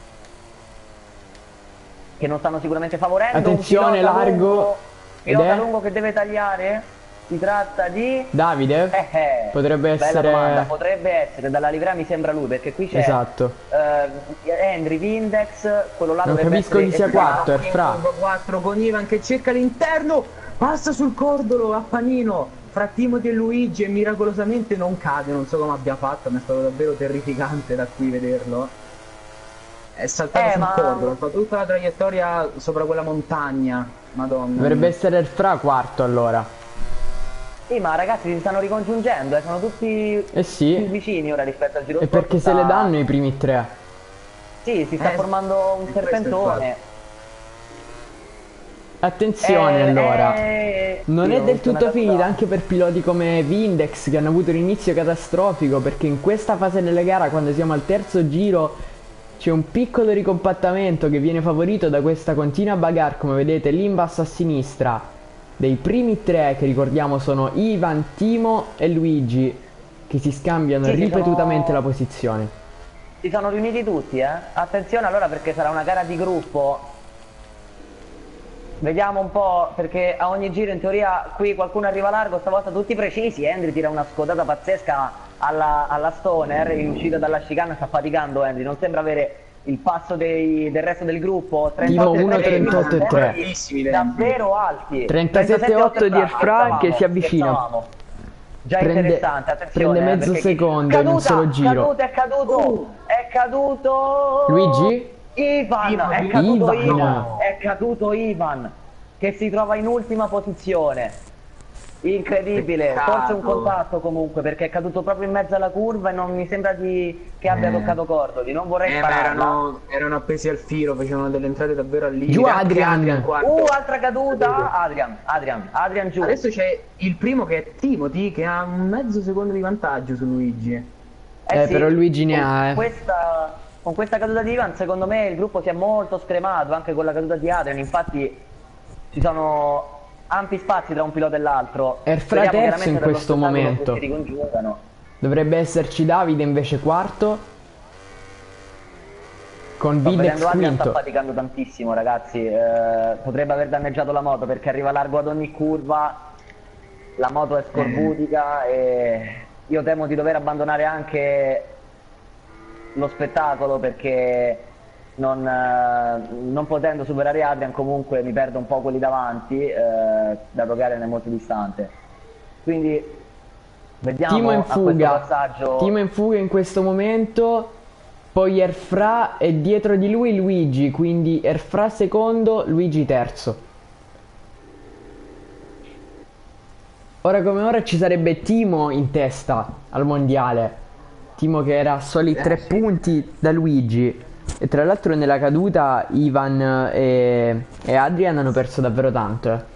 [SPEAKER 3] che non stanno sicuramente favorendo.
[SPEAKER 1] Attenzione,
[SPEAKER 3] Un pilota
[SPEAKER 1] largo.
[SPEAKER 3] lungo,
[SPEAKER 1] Ed
[SPEAKER 3] pilota
[SPEAKER 1] è?
[SPEAKER 3] lungo che deve tagliare, si tratta di...
[SPEAKER 1] Davide?
[SPEAKER 3] Eh, eh,
[SPEAKER 1] Potrebbe
[SPEAKER 3] bella
[SPEAKER 1] essere-
[SPEAKER 3] domanda, potrebbe essere, dalla livrea mi sembra lui, perché qui c'è
[SPEAKER 1] Esatto.
[SPEAKER 3] eh, Henry, Vindex, quello là
[SPEAKER 1] Non
[SPEAKER 3] dovrebbe
[SPEAKER 1] capisco
[SPEAKER 3] essere
[SPEAKER 1] chi sia
[SPEAKER 3] Efra.
[SPEAKER 1] quarto, è Fra.
[SPEAKER 2] Curva quattro con Ivan che cerca l'interno. Passa sul cordolo a panino fra Timothy e Luigi e miracolosamente non cade. Non so come abbia fatto, ma è stato davvero terrificante da qui vederlo. È saltato
[SPEAKER 3] Eh,
[SPEAKER 2] sul
[SPEAKER 3] ma-
[SPEAKER 2] cordolo, ha fatto tutta la traiettoria sopra quella montagna. Madonna.
[SPEAKER 1] Dovrebbe essere il Fra quarto allora.
[SPEAKER 3] Sì, ma ragazzi si stanno ricongiungendo, eh, sono tutti
[SPEAKER 1] Eh
[SPEAKER 3] più
[SPEAKER 1] sì.
[SPEAKER 3] vicini ora rispetto al giro
[SPEAKER 1] E
[SPEAKER 3] scorso,
[SPEAKER 1] perché se
[SPEAKER 3] sta-
[SPEAKER 1] le danno i primi tre.
[SPEAKER 3] Sì, si sta
[SPEAKER 2] Eh,
[SPEAKER 3] formando un
[SPEAKER 2] questo è il
[SPEAKER 3] serpentone.
[SPEAKER 1] Attenzione
[SPEAKER 3] Eh,
[SPEAKER 1] allora.
[SPEAKER 3] eh,
[SPEAKER 1] Non
[SPEAKER 3] sì,
[SPEAKER 1] è
[SPEAKER 3] ho
[SPEAKER 1] del
[SPEAKER 3] visto una
[SPEAKER 1] tutto
[SPEAKER 3] caduta.
[SPEAKER 1] finita anche per piloti come Vindex che hanno avuto un inizio catastrofico, perché in questa fase della gara, quando siamo al terzo giro, c'è un piccolo ricompattamento che viene favorito da questa continua bagarre, come vedete lì in basso a sinistra, dei primi tre, che ricordiamo sono Ivan, Timo e Luigi, che si scambiano
[SPEAKER 3] Sì, sì,
[SPEAKER 1] ripetutamente
[SPEAKER 3] sono-
[SPEAKER 1] la posizione.
[SPEAKER 3] Si sono riuniti tutti, eh. Attenzione allora perché sarà una gara di gruppo. Vediamo un po', perché a ogni giro in teoria qui qualcuno arriva largo, stavolta tutti precisi. Henry tira una scodata pazzesca alla, alla Stoner, in uscita dalla chicane, sta faticando Henry, non sembra avere il passo dei- del resto del gruppo.
[SPEAKER 1] Timo
[SPEAKER 3] trentotto e
[SPEAKER 1] uno,
[SPEAKER 3] tre,
[SPEAKER 1] trentotto e tre.
[SPEAKER 2] Bravissimi tempi.
[SPEAKER 3] davvero alti.
[SPEAKER 1] trentasette e otto di Efra che si avvicina.
[SPEAKER 3] scherzavamo. Già
[SPEAKER 1] Prende-
[SPEAKER 3] interessante, attenzione.
[SPEAKER 1] prende
[SPEAKER 3] eh,
[SPEAKER 1] mezzo
[SPEAKER 3] perché-
[SPEAKER 1] secondo in un
[SPEAKER 3] Caduta,
[SPEAKER 1] solo giro.
[SPEAKER 3] Caduto, è caduto, è caduto.
[SPEAKER 1] Luigi?
[SPEAKER 3] Ivan,
[SPEAKER 2] Ivan,
[SPEAKER 3] è caduto
[SPEAKER 1] Ivan.
[SPEAKER 3] Ivan, è caduto Ivan, che si trova in ultima posizione. Incredibile,
[SPEAKER 2] Peccato.
[SPEAKER 3] forse un contatto comunque, perché è caduto proprio in mezzo alla curva e non mi sembra di... che abbia
[SPEAKER 2] Eh.
[SPEAKER 3] toccato cordoli, non vorrei
[SPEAKER 2] Eh, ma
[SPEAKER 3] spararla.
[SPEAKER 2] erano, erano appesi al filo, facevano delle entrate davvero al limite.
[SPEAKER 1] Giù
[SPEAKER 2] Anche
[SPEAKER 1] Adrian.
[SPEAKER 2] Adrian quarto.
[SPEAKER 3] Uh, altra caduta, Adrian, Adrian, Adrian giù.
[SPEAKER 2] Adesso c'è il primo che è Timothy che ha un mezzo secondo di vantaggio su Luigi.
[SPEAKER 1] Eh, però Luigi ne
[SPEAKER 3] con
[SPEAKER 1] ha, eh.
[SPEAKER 3] Questa, con questa caduta di Ivan, secondo me il gruppo si è molto scremato, anche con la caduta di Adrian, infatti ci sono ampi spazi tra un pilota e l'altro.
[SPEAKER 1] È il fra
[SPEAKER 3] Speriamo
[SPEAKER 1] terzo
[SPEAKER 3] veramente
[SPEAKER 1] in
[SPEAKER 3] per lo
[SPEAKER 1] questo
[SPEAKER 3] spettacolo
[SPEAKER 1] momento.
[SPEAKER 3] che si ricongiungano.
[SPEAKER 1] Dovrebbe esserci Davide invece quarto, con
[SPEAKER 3] Sto
[SPEAKER 1] Vindex
[SPEAKER 3] vedendo Adrian sta
[SPEAKER 1] quinto.
[SPEAKER 3] faticando tantissimo ragazzi, eh, potrebbe aver danneggiato la moto perché arriva largo ad ogni curva, la moto è scorbutica e io temo di dover abbandonare anche lo spettacolo perché non, eh, non potendo superare Adrian comunque mi perdo un po' quelli davanti, eh, dato che Adrian è molto distante. Quindi vediamo
[SPEAKER 1] Timo in
[SPEAKER 3] a questo
[SPEAKER 1] fuga.
[SPEAKER 3] passaggio.
[SPEAKER 1] Timo in fuga in questo momento. Poi Erfra e dietro di lui Luigi, quindi Erfra secondo, Luigi terzo. Ora come ora ci sarebbe Timo in testa al mondiale. Timo che era a soli tre punti da Luigi. E tra l'altro nella caduta Ivan e, e Adrian hanno perso davvero tanto. eh.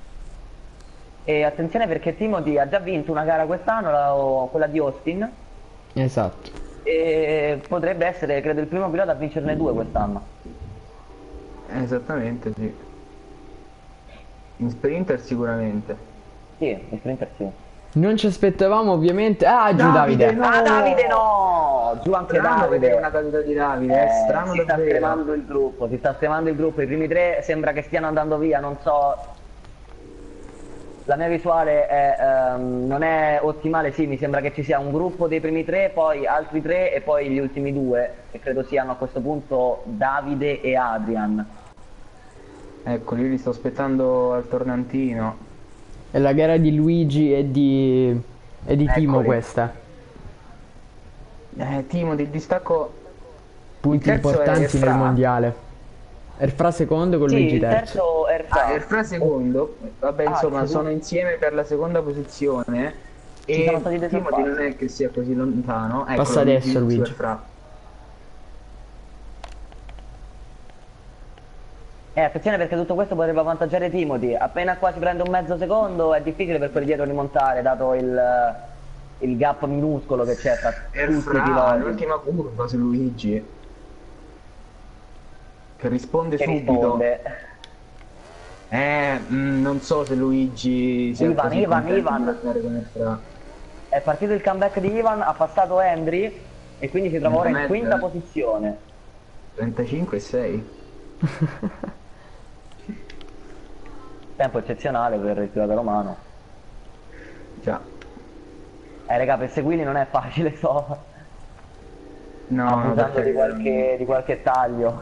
[SPEAKER 3] E attenzione perché Timothy ha già vinto una gara quest'anno, la- o quella di Austin,
[SPEAKER 1] Esatto.
[SPEAKER 3] e potrebbe essere, credo, il primo pilota a vincerne due quest'anno.
[SPEAKER 2] Esattamente, sì. In sprinter sicuramente.
[SPEAKER 3] Sì, il sprinter sì.
[SPEAKER 1] Non ci aspettavamo ovviamente. Ah, giù
[SPEAKER 2] Davide,
[SPEAKER 1] Davide.
[SPEAKER 2] no!
[SPEAKER 3] Ah, Davide no! Giù anche
[SPEAKER 2] Strano vedere una
[SPEAKER 3] Davide.
[SPEAKER 2] caduta di Davide, è
[SPEAKER 3] Eh,
[SPEAKER 2] strano
[SPEAKER 3] si sta
[SPEAKER 2] davvero.
[SPEAKER 3] scremando il gruppo, si sta scremando il gruppo, i primi tre sembra che stiano andando via, non so la mia visuale è, ehm, non è ottimale, sì, mi sembra che ci sia un gruppo dei primi tre, poi altri tre e poi gli ultimi due, che credo siano a questo punto Davide e Adrian.
[SPEAKER 2] Ecco, io li sto aspettando al tornantino.
[SPEAKER 1] È la gara di Luigi e di, e di Timo
[SPEAKER 2] Eccoli.
[SPEAKER 1] questa.
[SPEAKER 2] Eh, Timo, del distacco...
[SPEAKER 1] Punti
[SPEAKER 2] Il terzo è
[SPEAKER 1] importanti nel
[SPEAKER 2] Erfra.
[SPEAKER 1] mondiale. Erfra secondo con
[SPEAKER 3] Sì,
[SPEAKER 1] Luigi
[SPEAKER 3] il
[SPEAKER 1] terzo.
[SPEAKER 3] terzo è
[SPEAKER 2] Ah,
[SPEAKER 3] Erfra.
[SPEAKER 2] Erfra secondo. Vabbè,
[SPEAKER 3] Ah,
[SPEAKER 2] insomma,
[SPEAKER 3] secondo.
[SPEAKER 2] sono insieme per la seconda posizione.
[SPEAKER 3] Ci sono
[SPEAKER 2] E
[SPEAKER 3] stati dei
[SPEAKER 2] Timothy
[SPEAKER 3] sorpassi.
[SPEAKER 2] non è che sia così lontano. Eccolo,
[SPEAKER 1] Passa adesso,
[SPEAKER 2] su
[SPEAKER 1] Luigi.
[SPEAKER 2] Erfra.
[SPEAKER 3] Eh, attenzione perché tutto questo potrebbe avvantaggiare Timothy. Appena qua si prende un mezzo secondo è difficile per quelli dietro rimontare, dato il, il gap minuscolo che c'è tra tutti i
[SPEAKER 2] Erfra,
[SPEAKER 3] piloti.
[SPEAKER 2] l'ultima curva su Luigi. Che risponde
[SPEAKER 3] Che
[SPEAKER 2] subito.
[SPEAKER 3] risponde.
[SPEAKER 2] Eh, mm, non so se Luigi sia
[SPEAKER 3] Ivan,
[SPEAKER 2] così
[SPEAKER 3] Ivan,
[SPEAKER 2] contento
[SPEAKER 3] Ivan.
[SPEAKER 2] di lottare con Erfra.
[SPEAKER 3] È partito il comeback di Ivan, ha passato Henry e quindi si trova ora in
[SPEAKER 2] Veramente,
[SPEAKER 3] quinta
[SPEAKER 2] eh.
[SPEAKER 3] posizione.
[SPEAKER 2] trentacinque e sei.
[SPEAKER 3] Tempo eccezionale per il pilota romano.
[SPEAKER 2] Già.
[SPEAKER 3] Eh raga, per seguirli non è facile, so.
[SPEAKER 2] No,
[SPEAKER 3] Abusando
[SPEAKER 2] perché
[SPEAKER 3] di qualche, di qualche taglio.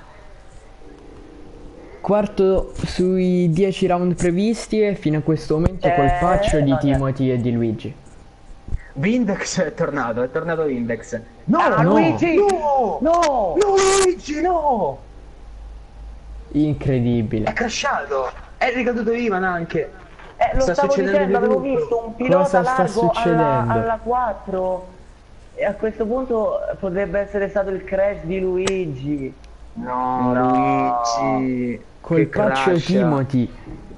[SPEAKER 1] Quarto sui dieci round previsti e fino a questo momento
[SPEAKER 3] Eh,
[SPEAKER 1] colpaccio di
[SPEAKER 3] no,
[SPEAKER 1] Timothy e di Luigi.
[SPEAKER 2] Vindex è tornato, è tornato Vindex. No,
[SPEAKER 3] Ah,
[SPEAKER 1] no.
[SPEAKER 3] Luigi!
[SPEAKER 2] No!
[SPEAKER 3] No!
[SPEAKER 2] No, Luigi, no! È
[SPEAKER 1] Incredibile.
[SPEAKER 2] crashato! È ricaduto Ivan anche.
[SPEAKER 3] Eh, lo
[SPEAKER 2] Sta
[SPEAKER 3] stavo
[SPEAKER 2] succedendo
[SPEAKER 3] dicendo,
[SPEAKER 2] di
[SPEAKER 3] avevo
[SPEAKER 2] tutto.
[SPEAKER 3] visto un pilota
[SPEAKER 1] Cosa sta
[SPEAKER 3] largo alla,
[SPEAKER 1] succedendo?
[SPEAKER 3] alla quattro e a questo punto potrebbe essere stato il crash di Luigi.
[SPEAKER 2] No,
[SPEAKER 3] No.
[SPEAKER 2] Luigi.
[SPEAKER 1] Colpaccio
[SPEAKER 2] che crasha.
[SPEAKER 1] Timothy.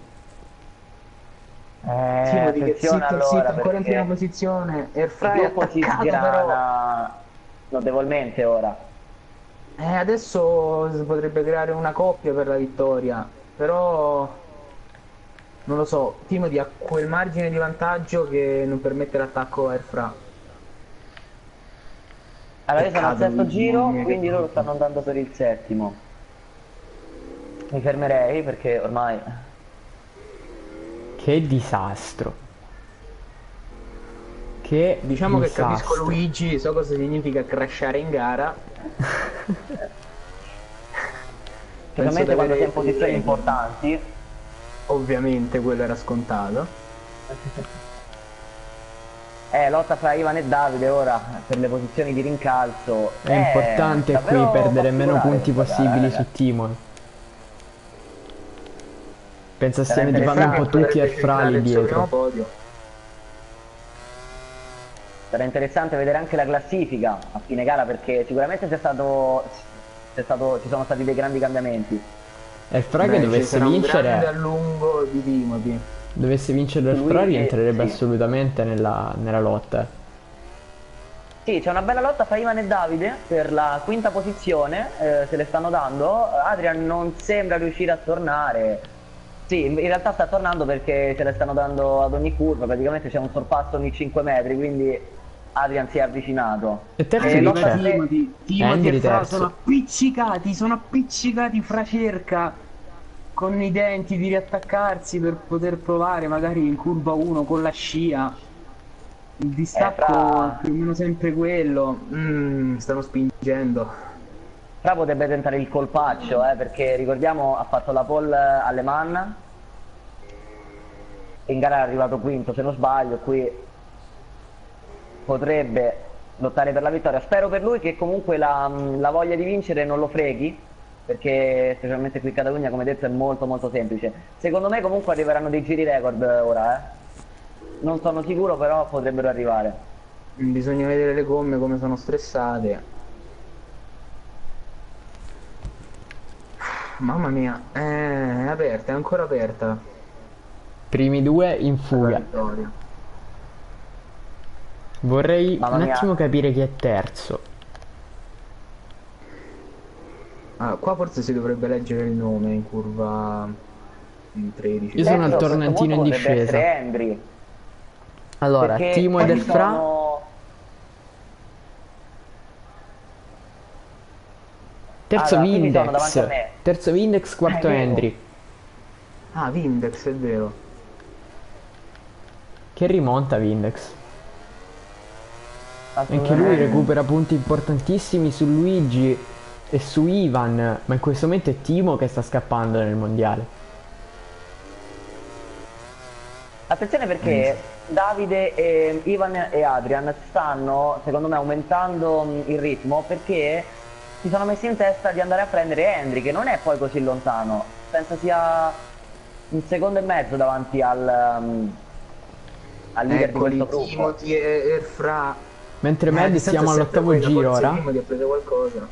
[SPEAKER 3] Eh,
[SPEAKER 2] Timothy che
[SPEAKER 3] attenzione
[SPEAKER 2] zitto,
[SPEAKER 3] allora,
[SPEAKER 2] zitto, ancora in prima
[SPEAKER 3] perché
[SPEAKER 2] posizione.
[SPEAKER 3] il
[SPEAKER 2] Airfry è
[SPEAKER 3] gruppo si
[SPEAKER 2] attaccato però.
[SPEAKER 3] sgrana notevolmente ora.
[SPEAKER 2] Eh, adesso si potrebbe creare una coppia per la vittoria. Però... non lo so, Timothy ha quel margine di vantaggio che non permette l'attacco a Airfra.
[SPEAKER 3] Allora io sono al
[SPEAKER 2] Peccato,
[SPEAKER 3] sesto
[SPEAKER 2] Luigi,
[SPEAKER 3] giro,
[SPEAKER 2] mamma mia, che
[SPEAKER 3] quindi loro
[SPEAKER 2] brutto.
[SPEAKER 3] stanno andando per il settimo. Mi fermerei perché ormai...
[SPEAKER 1] Che disastro. Che
[SPEAKER 2] Diciamo che
[SPEAKER 1] disastro.
[SPEAKER 2] capisco Luigi, so cosa significa crashare in gara.
[SPEAKER 3] Specialmente
[SPEAKER 2] di
[SPEAKER 3] quando si è
[SPEAKER 2] avere
[SPEAKER 3] in posizioni
[SPEAKER 2] il-
[SPEAKER 3] importanti.
[SPEAKER 2] Ovviamente quello era scontato.
[SPEAKER 3] Eh, lotta fra Ivan e Davide ora per le posizioni di rincalzo.
[SPEAKER 1] È
[SPEAKER 3] Eh,
[SPEAKER 1] importante qui
[SPEAKER 3] davvero
[SPEAKER 1] perdere meno
[SPEAKER 3] particolare
[SPEAKER 1] punti
[SPEAKER 3] questa
[SPEAKER 1] possibili
[SPEAKER 3] gara,
[SPEAKER 1] su Timon. Pensa
[SPEAKER 3] Sarà
[SPEAKER 1] stiamo tifando un po'
[SPEAKER 3] interessante.
[SPEAKER 1] tutti al fra lì
[SPEAKER 2] il suo primo
[SPEAKER 1] dietro.
[SPEAKER 2] podio.
[SPEAKER 3] Sarà interessante vedere anche la classifica a fine gara perché sicuramente c'è stato, c'è stato, ci sono stati dei grandi cambiamenti.
[SPEAKER 1] E il fra che
[SPEAKER 2] Beh, ci
[SPEAKER 1] dovesse
[SPEAKER 2] sarà un grande
[SPEAKER 1] vincere,
[SPEAKER 2] allungo di Timothy.
[SPEAKER 1] dovesse vincere il
[SPEAKER 3] Lui
[SPEAKER 1] fra
[SPEAKER 3] che-
[SPEAKER 1] rientrerebbe
[SPEAKER 3] sì.
[SPEAKER 1] assolutamente nella, nella lotta. eh.
[SPEAKER 3] Sì, c'è una bella lotta fra Ivan e Davide per la quinta posizione, eh, se le stanno dando. Adrian non sembra riuscire a tornare. Sì, in in realtà sta tornando perché se le stanno dando ad ogni curva, praticamente c'è un sorpasso ogni cinque metri, quindi Adrian si è avvicinato.
[SPEAKER 1] E terzo
[SPEAKER 3] Eh,
[SPEAKER 1] chi
[SPEAKER 3] lotta
[SPEAKER 1] c'è?
[SPEAKER 3] tre-
[SPEAKER 2] Timothy, Timothy
[SPEAKER 1] Henry
[SPEAKER 2] e Fra
[SPEAKER 1] terzo.
[SPEAKER 2] sono appiccicati, sono appiccicati fra cerca con i denti di riattaccarsi per poter provare magari in curva uno con la scia. Il distacco
[SPEAKER 3] Eh, Fra-
[SPEAKER 2] è più o meno sempre quello. Mm, stanno spingendo.
[SPEAKER 3] Fra potrebbe tentare il colpaccio, eh, perché ricordiamo ha fatto la pole alle Man. In gara è arrivato quinto se non sbaglio, qui potrebbe lottare per la vittoria. Spero per lui che comunque la, la voglia di vincere non lo freghi, perché specialmente qui in Catalogna come detto è molto molto semplice. Secondo me comunque arriveranno dei giri record ora, eh. Non sono sicuro però potrebbero arrivare.
[SPEAKER 2] Bisogna vedere le gomme come sono stressate. Mamma mia, eh, è aperta, è ancora aperta
[SPEAKER 1] Primi due in
[SPEAKER 2] la
[SPEAKER 1] fuga.
[SPEAKER 2] vittoria.
[SPEAKER 1] Vorrei
[SPEAKER 3] Mamma
[SPEAKER 1] un
[SPEAKER 3] mia.
[SPEAKER 1] attimo capire chi è terzo.
[SPEAKER 2] Ah, qua forse si dovrebbe leggere il nome in curva in tredici.
[SPEAKER 1] Io sono al
[SPEAKER 3] Terzo, a questo
[SPEAKER 1] tornantino in
[SPEAKER 3] punto potrebbe
[SPEAKER 1] discesa.
[SPEAKER 3] essere Henry,
[SPEAKER 1] Allora,
[SPEAKER 3] perché
[SPEAKER 1] Timo ed
[SPEAKER 3] poi
[SPEAKER 1] il
[SPEAKER 3] ci
[SPEAKER 1] fra.
[SPEAKER 3] sono-
[SPEAKER 1] Terzo
[SPEAKER 3] Allora, qui mi sono davanti a
[SPEAKER 1] Vindex.
[SPEAKER 3] me.
[SPEAKER 1] Terzo Vindex, quarto
[SPEAKER 3] Eh, è vero.
[SPEAKER 1] Henry.
[SPEAKER 2] Ah, Vindex, è vero.
[SPEAKER 1] Che rimonta Vindex. Anche lui
[SPEAKER 3] Assolutamente.
[SPEAKER 1] recupera punti importantissimi su Luigi e su Ivan, ma in questo momento è Timo che sta scappando nel mondiale.
[SPEAKER 3] Attenzione perché Davide, e Ivan e Adrian stanno, secondo me, aumentando mh, il ritmo perché si sono messi in testa di andare a prendere Henry, che non è poi così lontano. Penso sia un secondo e mezzo davanti al, um, al leader di
[SPEAKER 2] Eccoli,
[SPEAKER 3] questo gruppo.
[SPEAKER 2] Timothy e Erfra.
[SPEAKER 1] Mentre
[SPEAKER 2] Eh,
[SPEAKER 1] Mad
[SPEAKER 2] distanza
[SPEAKER 1] siamo
[SPEAKER 2] è sempre
[SPEAKER 1] all'ottavo
[SPEAKER 2] quella,
[SPEAKER 1] giro
[SPEAKER 2] forse
[SPEAKER 1] ora.
[SPEAKER 2] Timothy ha preso qualcosa.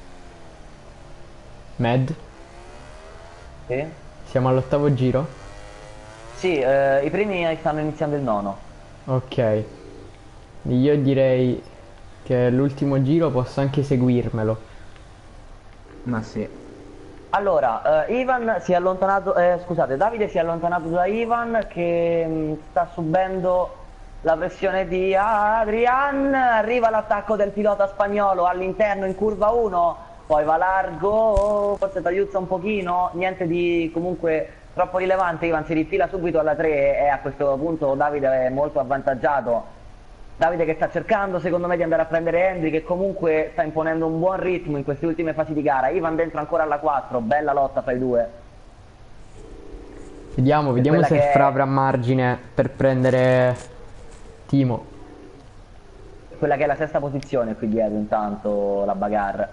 [SPEAKER 1] Mad,
[SPEAKER 3] Sì,
[SPEAKER 1] siamo all'ottavo giro.
[SPEAKER 3] sì eh, i primi stanno iniziando il nono.
[SPEAKER 1] Ok. Io direi che l'ultimo giro posso anche seguirmelo.
[SPEAKER 2] Ma sì.
[SPEAKER 3] Allora, eh, Ivan si è allontanato, eh, scusate, Davide si è allontanato da Ivan che mh, sta subendo la pressione di Adrian, arriva l'attacco del pilota spagnolo all'interno in curva uno, poi va largo, forse tagliuzza un pochino, niente di comunque troppo rilevante, Ivan si rifila subito alla tre e a questo punto Davide è molto avvantaggiato. Davide che sta cercando secondo me di andare a prendere Henry, che comunque sta imponendo un buon ritmo in queste ultime fasi di gara. Ivan dentro ancora alla quattro, bella lotta fra i due.
[SPEAKER 1] Vediamo, vediamo
[SPEAKER 3] quella
[SPEAKER 1] se
[SPEAKER 3] che è-
[SPEAKER 1] Fra avrà margine per prendere Timo.
[SPEAKER 3] Quella che è la sesta posizione qui dietro intanto, la bagarre.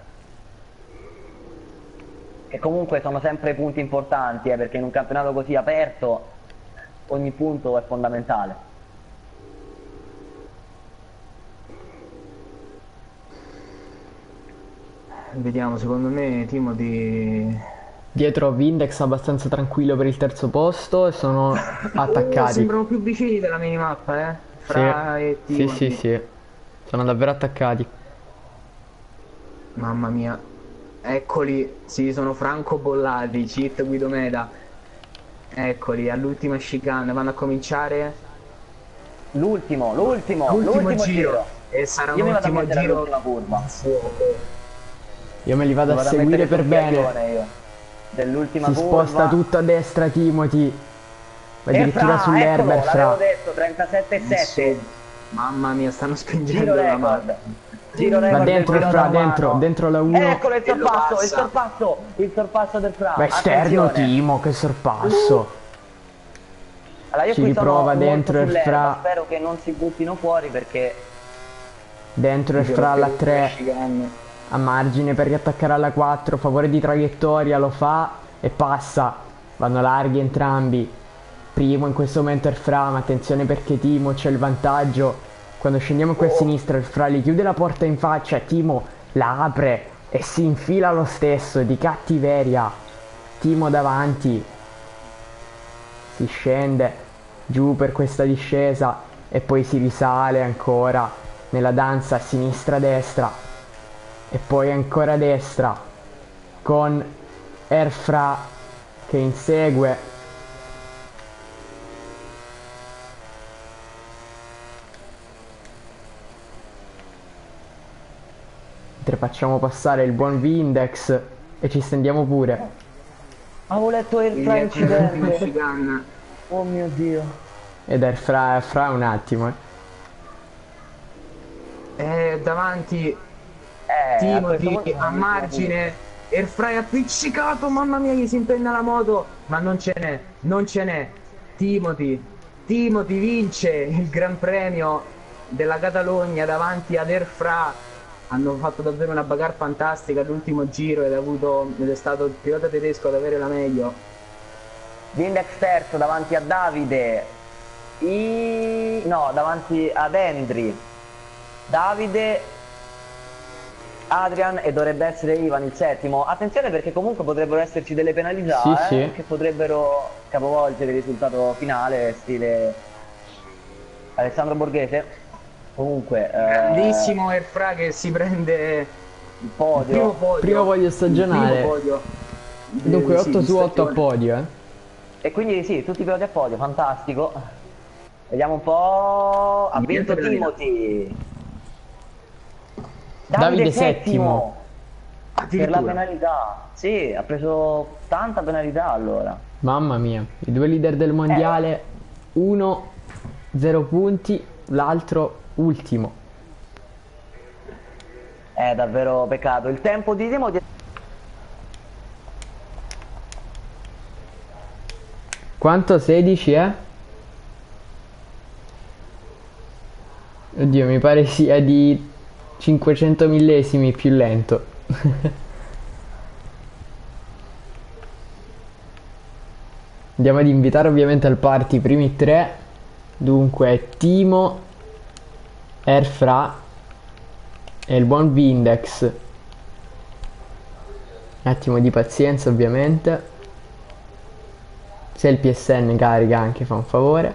[SPEAKER 3] Che comunque sono sempre punti importanti, eh, perché in un campionato così aperto ogni punto è fondamentale.
[SPEAKER 2] Vediamo, secondo me Timothy...
[SPEAKER 1] Dietro Vindex abbastanza tranquillo per il terzo posto e sono
[SPEAKER 2] Oh,
[SPEAKER 1] attaccati.
[SPEAKER 2] sembrano più vicini della minimappa, eh? Fra e
[SPEAKER 1] Sì,
[SPEAKER 2] Timothy.
[SPEAKER 1] sì, sì. Sono davvero attaccati.
[SPEAKER 2] Mamma mia. Eccoli, sì, sono francobollati, cheat Guido Meda. Eccoli, all'ultima chicane, vanno a cominciare
[SPEAKER 3] L'ultimo, l'ultimo,
[SPEAKER 2] l'ultimo
[SPEAKER 3] l'ultimo
[SPEAKER 2] giro.
[SPEAKER 3] giro.
[SPEAKER 2] E sarà un
[SPEAKER 3] Io mi vado a
[SPEAKER 2] ultimo
[SPEAKER 3] mettere
[SPEAKER 2] giro
[SPEAKER 3] all'ultima curva.
[SPEAKER 2] a fuoco.
[SPEAKER 1] Io me li vado
[SPEAKER 3] Mi
[SPEAKER 1] a
[SPEAKER 3] vado
[SPEAKER 1] seguire
[SPEAKER 3] mettere
[SPEAKER 1] per
[SPEAKER 3] sul
[SPEAKER 1] bene.
[SPEAKER 3] piaglione io. Dell'ultima
[SPEAKER 1] Si
[SPEAKER 3] curva.
[SPEAKER 1] sposta tutto a destra Timothy. Ma
[SPEAKER 3] E
[SPEAKER 1] addirittura
[SPEAKER 3] Fra,
[SPEAKER 1] sull'Herber
[SPEAKER 3] eccolo, l'avevo
[SPEAKER 1] Fra.
[SPEAKER 3] detto, trentasette e sette.
[SPEAKER 2] Mamma mia, stanno
[SPEAKER 3] Giro
[SPEAKER 2] spingendo la
[SPEAKER 3] record.
[SPEAKER 2] mano.
[SPEAKER 3] Giro
[SPEAKER 1] Va
[SPEAKER 3] record
[SPEAKER 1] dentro
[SPEAKER 3] del
[SPEAKER 1] il
[SPEAKER 3] pilota
[SPEAKER 1] Fra, dentro,
[SPEAKER 3] umano.
[SPEAKER 1] dentro la uno.
[SPEAKER 3] Eccolo il
[SPEAKER 2] E lo
[SPEAKER 3] sorpasso, il
[SPEAKER 2] passa.
[SPEAKER 3] sorpasso, il sorpasso del Fra.
[SPEAKER 1] Ma esterno
[SPEAKER 3] Attenzione.
[SPEAKER 1] Timo, che sorpasso.
[SPEAKER 3] Allora io
[SPEAKER 1] Ci
[SPEAKER 3] qui sono
[SPEAKER 1] riprova
[SPEAKER 3] molto
[SPEAKER 1] dentro il
[SPEAKER 3] sull'erba,
[SPEAKER 1] Fra.
[SPEAKER 3] spero che non si buttino fuori perché
[SPEAKER 1] Dentro il Fra alla tre.
[SPEAKER 2] Chicane.
[SPEAKER 1] A margine per riattaccare alla quattro. Favore di traiettoria, lo fa e passa. Vanno larghi entrambi. Primo in questo momento è il Fra, ma attenzione perché Timo c'è il vantaggio. Quando scendiamo qui a sinistra il Fra gli chiude la porta in faccia, Timo la apre e si infila lo stesso, di cattiveria. Timo davanti. Si scende giù per questa discesa e poi si risale ancora nella danza sinistra-destra e poi ancora destra con Erfra che insegue. Mentre facciamo passare il buon Vindex e ci stendiamo pure.
[SPEAKER 3] avevo letto il
[SPEAKER 2] Il
[SPEAKER 3] Fra
[SPEAKER 2] l'ultima
[SPEAKER 3] incidente.
[SPEAKER 2] chicane.
[SPEAKER 3] Oh mio Dio.
[SPEAKER 1] Ed è fra, fra un attimo. eh.
[SPEAKER 2] Eh, davanti
[SPEAKER 3] Eh, a questo
[SPEAKER 2] Timothy
[SPEAKER 3] punto
[SPEAKER 2] a margine. Erfrai appiccicato, mamma mia, gli si impenna la moto, ma non ce n'è, non ce n'è. Timothy, Timothy vince il Gran Premio della Catalogna davanti ad Erfra. Hanno fatto davvero una bagarre fantastica all'ultimo giro ed, ha avuto, ed è stato il pilota tedesco ad avere la meglio.
[SPEAKER 3] Vindex terzo davanti a Davide. I... No, davanti ad Henry. Davide, Adrian e dovrebbe essere Ivan il settimo. Attenzione perché comunque potrebbero esserci delle penalità
[SPEAKER 1] Sì,
[SPEAKER 3] eh,
[SPEAKER 1] sì.
[SPEAKER 3] che potrebbero capovolgere il risultato finale, stile Alessandro Borghese. Comunque, eh,
[SPEAKER 2] Grandissimo Erfra che si prende
[SPEAKER 3] il
[SPEAKER 2] il primo
[SPEAKER 3] podio.
[SPEAKER 2] podio.
[SPEAKER 1] Primo podio stagionale.
[SPEAKER 2] Il primo podio.
[SPEAKER 1] Dunque
[SPEAKER 2] Eh,
[SPEAKER 1] otto
[SPEAKER 2] sì,
[SPEAKER 1] su
[SPEAKER 2] di
[SPEAKER 1] otto a
[SPEAKER 2] stagione.
[SPEAKER 1] podio, eh.
[SPEAKER 3] E quindi sì, tutti i piloti a podio, fantastico. Vediamo un po'. Ha
[SPEAKER 2] Niente
[SPEAKER 3] vinto
[SPEAKER 2] penalità.
[SPEAKER 3] Timothy.
[SPEAKER 1] Davide settimo.
[SPEAKER 3] per la
[SPEAKER 2] Addirittura.
[SPEAKER 3] penalità. Sì, ha preso tanta penalità allora.
[SPEAKER 1] Mamma mia, i due leader del mondiale, uno zero punti, l'altro ultimo.
[SPEAKER 3] È davvero peccato. Il tempo di Timothy.
[SPEAKER 1] Quanto? sedici, eh? Oddio, mi pare sia di cinquecento millesimi più lento. Andiamo ad invitare ovviamente al party i primi tre. Dunque, Timo, Airfra e il buon Vindex. Un attimo di pazienza ovviamente. Se il P S N carica anche fa un favore.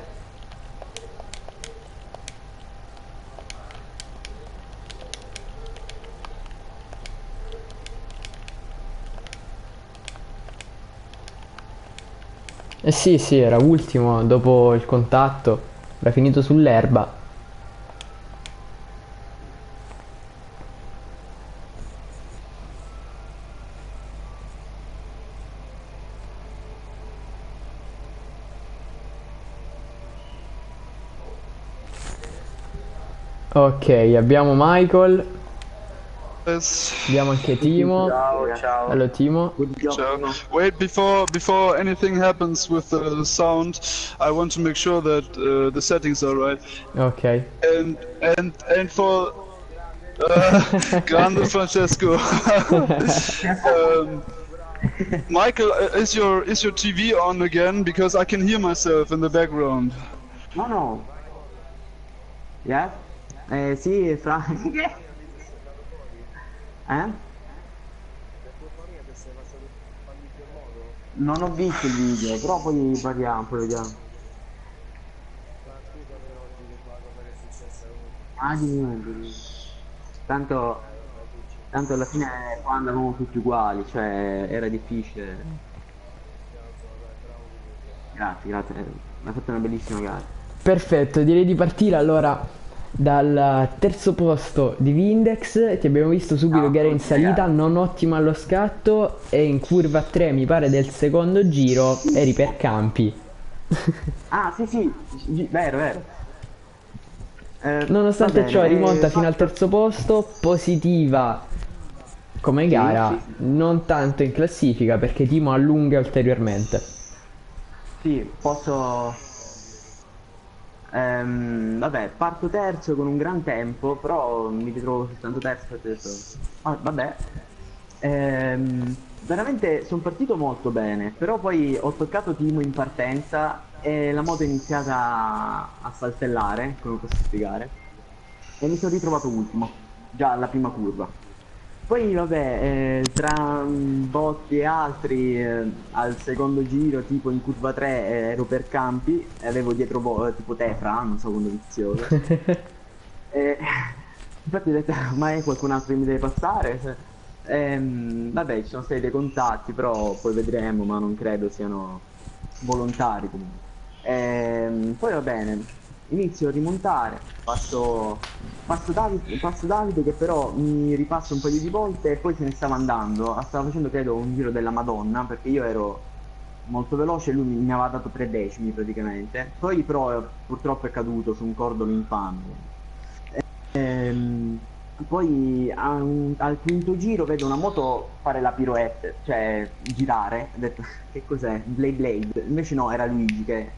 [SPEAKER 1] Eh sì, sì, era ultimo dopo il contatto, era finito sull'erba. Ok, abbiamo Michael,
[SPEAKER 4] Yes.
[SPEAKER 1] abbiamo anche Timo.
[SPEAKER 2] Ciao, ciao.
[SPEAKER 1] Hello Timo.
[SPEAKER 4] Ciao. Wait, before before anything happens with the sound, I want to make sure that uh, the settings are right.
[SPEAKER 1] Ok.
[SPEAKER 4] And and and for uh, Grande Francesco. um, Michael, uh, is your is your T V on again? Because I can hear myself in the background.
[SPEAKER 3] No, no. Yes? Eh, sì, Fra... eh? Non ho visto il video, però poi parliamo, poi vediamo. Ah, di niente, di niente. Tanto, tanto alla fine qua andavamo tutti uguali, cioè era difficile. Grazie, grazie, mi ha fatto una bellissima gara.
[SPEAKER 1] Perfetto, direi di partire allora dal terzo posto di Vindex. Ti abbiamo visto subito
[SPEAKER 3] Ciao,
[SPEAKER 1] gara in
[SPEAKER 3] tutti,
[SPEAKER 1] salita,
[SPEAKER 3] ragazzi.
[SPEAKER 1] non ottima allo scatto e in curva tre mi pare del secondo giro eri per campi.
[SPEAKER 3] Ah, sì, sì, gi- vero, vero. Eh,
[SPEAKER 1] Nonostante
[SPEAKER 3] va
[SPEAKER 1] ciò
[SPEAKER 3] bene,
[SPEAKER 1] rimonta
[SPEAKER 3] eh,
[SPEAKER 1] fino al terzo posto, positiva come gara,
[SPEAKER 3] sì, sì, sì.
[SPEAKER 1] non tanto in classifica perché Timo allunga ulteriormente.
[SPEAKER 3] Sì, posso... Ehm, vabbè, parto terzo con un gran tempo, però mi ritrovo soltanto terzo perché ho detto... "Ah, vabbè, Ehm, veramente sono partito molto bene, però poi ho toccato Timo in partenza e la moto è iniziata a saltellare, come posso spiegare, e mi sono ritrovato ultimo, già alla prima curva. Poi vabbè, eh, tra mm, botti e altri, eh, al secondo giro, tipo in curva tre, eh, ero per campi e avevo dietro vo- tipo Tefra, non so quando vizioso. E, infatti ho detto, ma è qualcun altro che mi deve passare? Se- Ehm, vabbè, ci sono stati dei contatti, però poi vedremo, ma non credo siano volontari comunque. Ehm, poi va bene, inizio a rimontare, passo, passo Davide, passo Davide che però mi ripassa un paio di volte e poi se ne stava andando. Stava facendo credo un giro della Madonna perché io ero molto veloce e lui mi, mi aveva dato tre decimi praticamente. Poi però purtroppo è caduto su un cordolo infame. Ehm, poi a un- al quinto giro vedo una moto fare la pirouette, cioè girare. Ho detto, che cos'è? Blade Blade. Invece no, era Luigi che...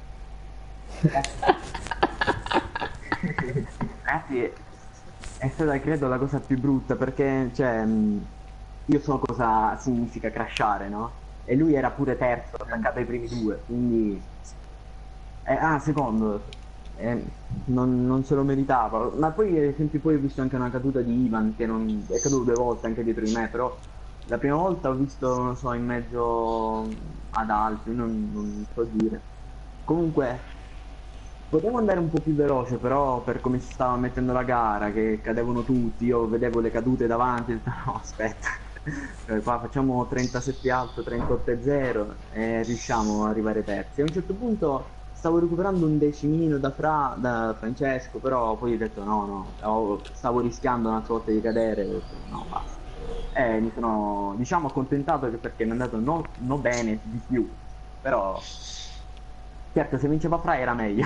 [SPEAKER 3] Ragazzi, è stata credo la cosa più brutta perché, cioè, mh, io so cosa significa crashare, no? E lui era pure terzo, attaccato ai primi due, quindi... Eh, ah, secondo. Eh, non, non se lo meritava. Ma poi, ad esempio, poi ho visto anche una caduta di Ivan che non... è caduto due volte anche dietro di me, però la prima volta ho visto, non so, in mezzo ad altri, non, non so dire. Comunque, potevo andare un po' più veloce, però per come si stava mettendo la gara, che cadevano tutti, io vedevo le cadute davanti, ho detto, no, aspetta, eh, qua facciamo trentasette alto, trentotto e zero e riusciamo ad arrivare terzi. A un certo punto stavo recuperando un decimino da, Fra, da Francesco, però poi ho detto no, no, stavo, stavo rischiando una volta di cadere, ho detto no, basta. E mi sono, diciamo, accontentato che perché mi è andato no, no bene di più, però Certo, se vinceva Fra era meglio.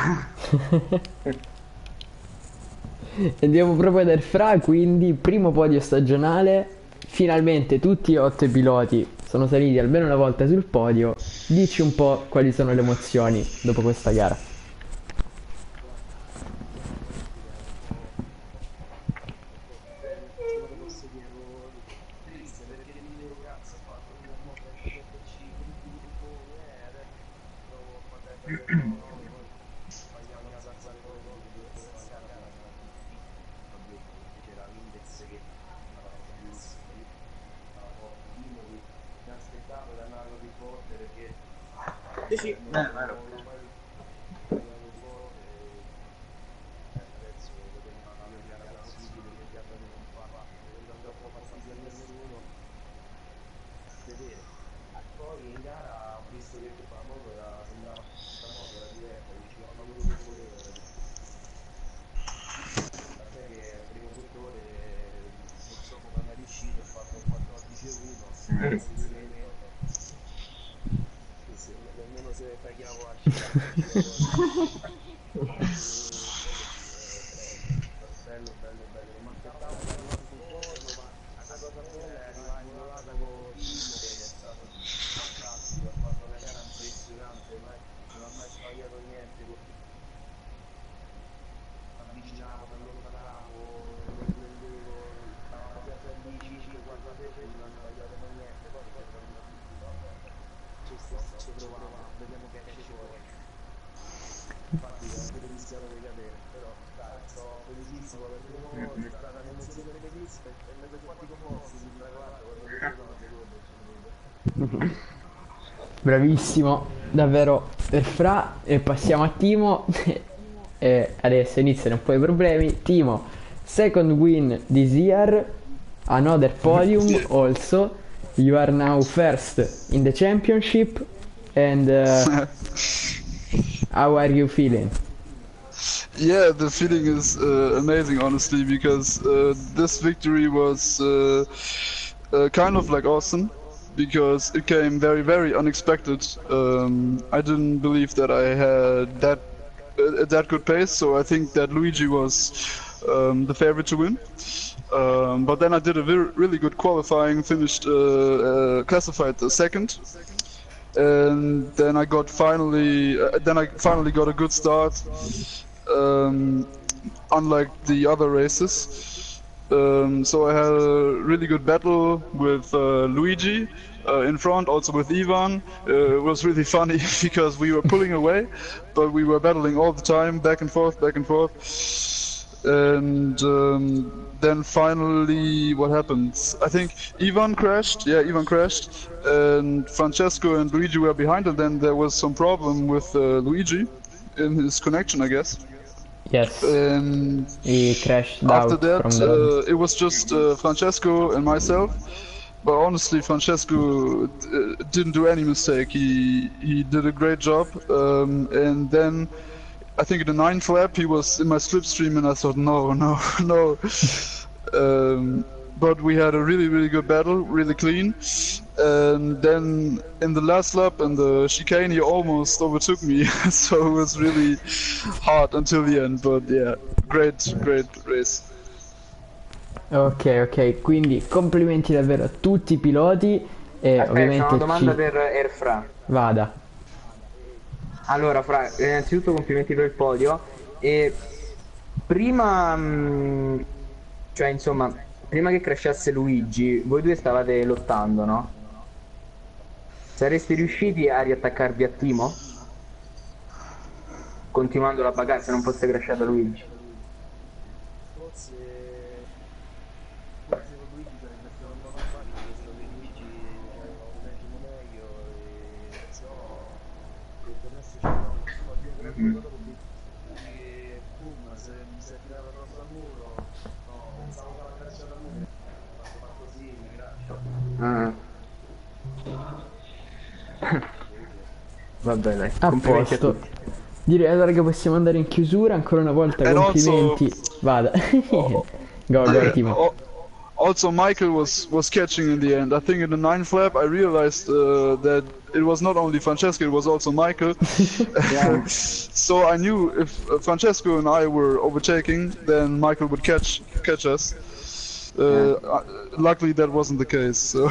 [SPEAKER 1] Andiamo proprio ad Erfra, quindi primo podio stagionale. Finalmente tutti e otto i piloti sono saliti almeno una volta sul podio. Dici un po' quali sono le emozioni dopo questa gara.
[SPEAKER 2] Sì, eh, vero.
[SPEAKER 1] Bravissimo, davvero Erfra. E passiamo a Timo. E adesso iniziano un po' i problemi. Timo, second win this year, another podium also. You are now first in the championship. And uh, how are you feeling?
[SPEAKER 4] Yeah, the feeling is uh, amazing, honestly, because uh, this victory was uh, uh, kind of like awesome, because it came very, very unexpected. Um, I didn't believe that I had that uh, that good pace, so I think that Luigi was um, the favorite to win. Um, but then I did a very, really good qualifying, finished uh, uh, classified the second. And then I got finally, uh, then I finally got a good start. Um, unlike the other races, um, so I had a really good battle with uh, Luigi uh, in front, also with Ivan. Uh, it was really funny because we were pulling away, but we were battling all the time, back and forth, back and forth. And um, then finally, what happened? I think Ivan crashed. Yeah, Ivan crashed, and Francesco and Luigi were behind, and then there was some problem with uh, Luigi in his connection, I guess.
[SPEAKER 1] Yes.
[SPEAKER 4] And
[SPEAKER 1] he crashed
[SPEAKER 4] after
[SPEAKER 1] out
[SPEAKER 4] that,
[SPEAKER 1] from the...
[SPEAKER 4] uh, it was just uh, Francesco and myself. But honestly, Francesco uh, didn't do any mistake. He he did a great job. Um, and then I think in the ninth lap he was in my slipstream, and I thought, no, no, no. um, but we had a really, really good battle, really clean. And then in the last lap in the chicane he almost overtook me, so it was really hard until the end. But yeah, great, great race.
[SPEAKER 1] Ok, ok, quindi complimenti davvero a tutti i piloti e
[SPEAKER 2] Aspetta,
[SPEAKER 1] ovviamente
[SPEAKER 2] c'è una domanda
[SPEAKER 1] ci...
[SPEAKER 2] per Erfra.
[SPEAKER 1] Vada.
[SPEAKER 2] Allora, Fra, innanzitutto complimenti per il podio. E prima, mh, cioè insomma, prima che crashasse Luigi, voi due stavate lottando, no? Sareste riusciti a riattaccarvi a Timo? Continuando la bagarre se non fosse crashato Luigi? Mm. Ah. Vabbè, dai,
[SPEAKER 1] A
[SPEAKER 2] complimenti a
[SPEAKER 1] posto.
[SPEAKER 2] tutti.
[SPEAKER 1] Direi allora che possiamo andare in chiusura. Ancora una volta
[SPEAKER 4] And
[SPEAKER 1] complimenti.
[SPEAKER 4] also-
[SPEAKER 1] Vada. Go, go,
[SPEAKER 4] Yeah,
[SPEAKER 1] Timo.
[SPEAKER 4] al- Also, Michael was was catching in the end. I think in the ninth lap I realized uh, that it was not only Francesco, it was also Michael. So I knew if uh, Francesco and I were overtaking, then Michael would catch catch us. Uh, yeah. uh, luckily, that wasn't the case. So.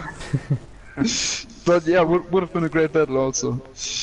[SPEAKER 4] But yeah, would would have been a great battle also.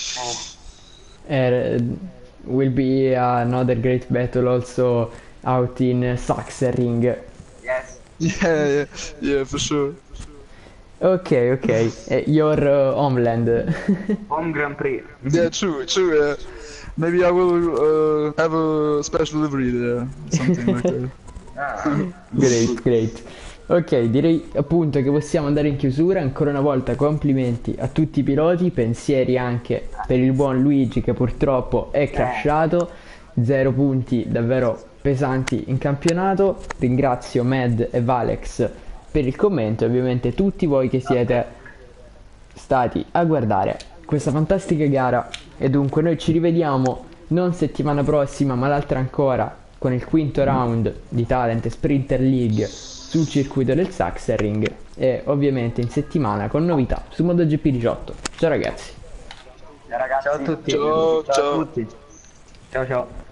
[SPEAKER 1] Uh, will be another great battle also out in uh, Sachsenring.
[SPEAKER 2] Yes.
[SPEAKER 4] Yeah, yeah, yeah, for sure.
[SPEAKER 1] Okay, okay. Uh, your uh, homeland.
[SPEAKER 2] Home Grand Prix.
[SPEAKER 4] Yeah, true, true. Uh, maybe I will uh, have a special livery there, something like that.
[SPEAKER 2] Ah.
[SPEAKER 1] Great, great. Ok, direi appunto che possiamo andare in chiusura. Ancora una volta complimenti a tutti i piloti, pensieri anche per il buon Luigi che purtroppo è crashato, zero punti davvero pesanti in campionato. Ringrazio Mad e Valex per il commento e ovviamente tutti voi che siete stati a guardare questa fantastica gara. E dunque noi ci rivediamo non settimana prossima ma l'altra ancora con il quinto round di Talent Sprinter League sul circuito del Sachsenring e ovviamente in settimana con novità su MotoGP diciotto. Ciao ragazzi.
[SPEAKER 2] Ciao ragazzi.
[SPEAKER 3] Ciao a tutti.
[SPEAKER 4] Ciao,
[SPEAKER 3] ciao,
[SPEAKER 4] ciao.
[SPEAKER 3] a tutti. Ciao ciao.